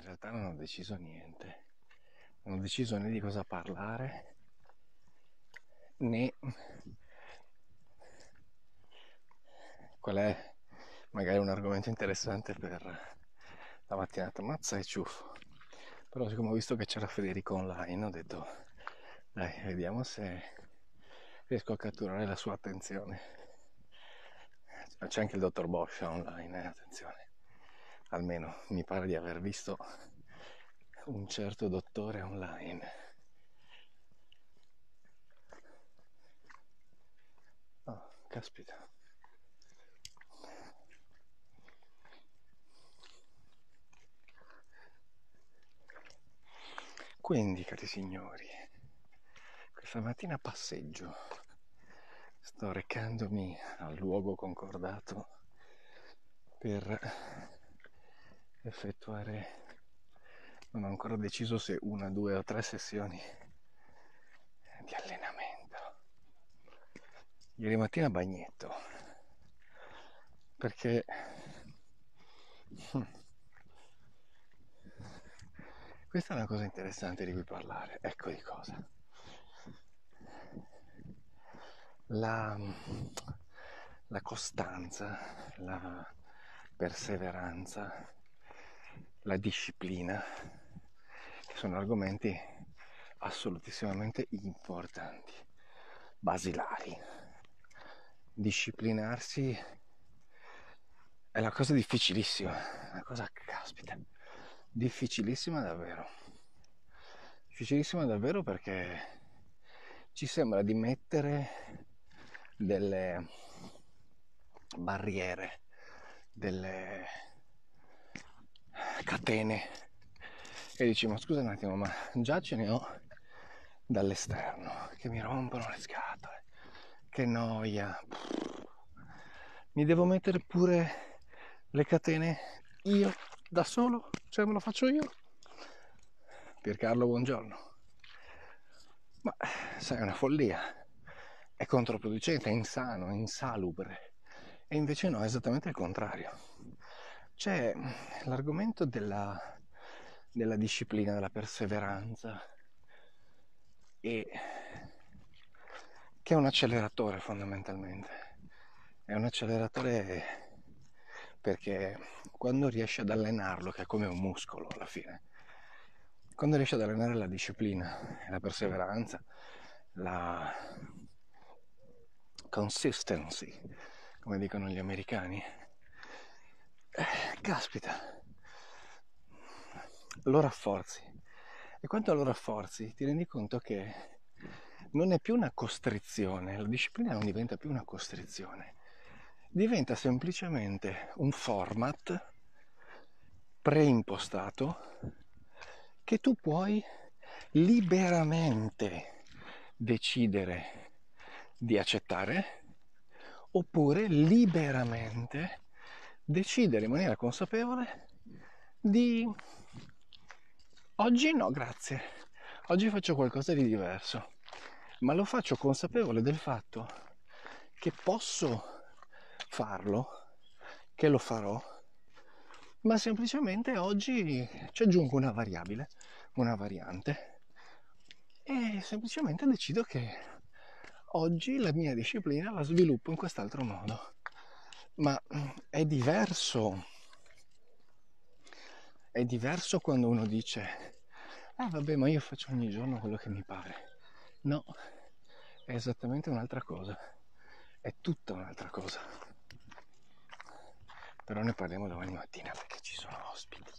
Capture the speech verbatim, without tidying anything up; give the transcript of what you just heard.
realtà non ho deciso niente. Non ho deciso né di cosa parlare, né qual è magari un argomento interessante per la mattinata. Mazza e ciuffo. Però siccome ho visto che c'era Federico online, ho detto dai, vediamo se riesco a catturare la sua attenzione. C'è anche il dottor Bosch online, eh, attenzione. Almeno mi pare di aver visto un certo dottore online. Oh, caspita. Quindi, cari signori, questa mattina passeggio, sto recandomi al luogo concordato per effettuare, non ho ancora deciso se una, due o tre sessioni di allenamento. Ieri mattina bagnetto, perché questa è una cosa interessante di cui parlare. Ecco di cosa. La, la costanza, la perseveranza, la disciplina, che sono argomenti assolutissimamente importanti, basilari. Disciplinarsi è una cosa difficilissima, una cosa, caspita, difficilissima davvero. Difficilissima davvero perché ci sembra di mettere delle barriere, delle catene e dici ma scusa un attimo, ma già ce ne ho dall'esterno che mi rompono le scatole, che noia, mi devo mettere pure le catene io da solo, cioè me lo faccio io. Piercarlo, buongiorno. Ma sai, è una follia, è controproducente, è insano, è insalubre. E invece no, è esattamente il contrario. C'è l'argomento della, della disciplina, della perseveranza, e che è un acceleratore fondamentalmente. È un acceleratore perché quando riesci ad allenarlo, che è come un muscolo alla fine, quando riesci ad allenare la disciplina, la perseveranza, la consistency, come dicono gli americani, eh, caspita, lo rafforzi. E quando lo rafforzi ti rendi conto che non è più una costrizione, la disciplina non diventa più una costrizione, diventa semplicemente un format preimpostato che tu puoi liberamente decidere di accettare oppure liberamente decidere in maniera consapevole di oggi no grazie, oggi faccio qualcosa di diverso, ma lo faccio consapevole del fatto che posso farlo, che lo farò, ma semplicemente oggi ci aggiungo una variabile, una variante, e semplicemente decido che oggi la mia disciplina la sviluppo in quest'altro modo. Ma è diverso, è diverso quando uno dice ah vabbè, ma io faccio ogni giorno quello che mi pare. No, è esattamente un'altra cosa, è tutta un'altra cosa. Però ne parliamo domani mattina perché ci sono ospiti.